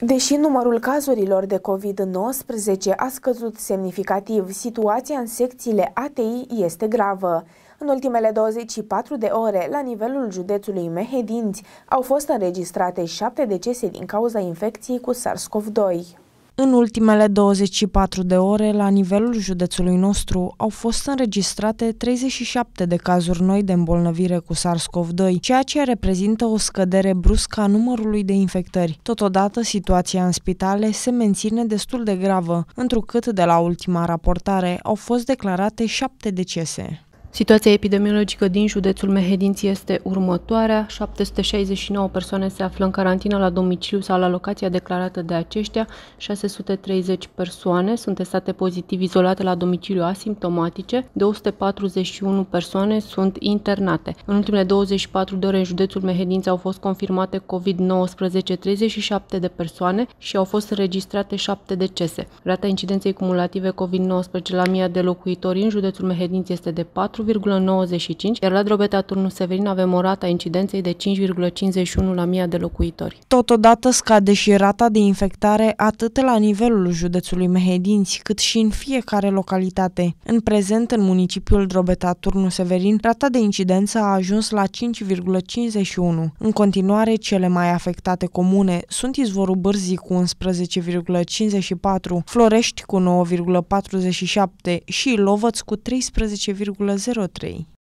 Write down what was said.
Deși numărul cazurilor de COVID-19 a scăzut semnificativ, situația în secțiile ATI este gravă. În ultimele 24 de ore, la nivelul județului Mehedinți, au fost înregistrate 7 decese din cauza infecției cu SARS-CoV-2. În ultimele 24 de ore, la nivelul județului nostru, au fost înregistrate 37 de cazuri noi de îmbolnăvire cu SARS-CoV-2, ceea ce reprezintă o scădere bruscă a numărului de infectări. Totodată, situația în spitale se menține destul de gravă, întrucât de la ultima raportare au fost declarate 7 decese. Situația epidemiologică din județul Mehedinți este următoarea. 769 persoane se află în carantină la domiciliu sau la locația declarată de aceștia. 630 persoane sunt testate pozitiv izolate la domiciliu asimptomatice. 241 persoane sunt internate. În ultimele 24 de ore în județul Mehedinți au fost confirmate COVID-19 37 de persoane și au fost înregistrate 7 decese. Rata incidenței cumulative COVID-19 la 1000 de locuitori în județul Mehedinți este de 4,95, iar la Drobeta Turnu Severin avem o rată a incidenței de 5,51 la 1000 de locuitori. Totodată scade și rata de infectare atât la nivelul județului Mehedinți, cât și în fiecare localitate. În prezent, în municipiul Drobeta Turnu Severin, rata de incidență a ajuns la 5,51. În continuare, cele mai afectate comune sunt Izvorul Bârzii cu 11,54, Florești cu 9,47 și Lovăț cu 13,03.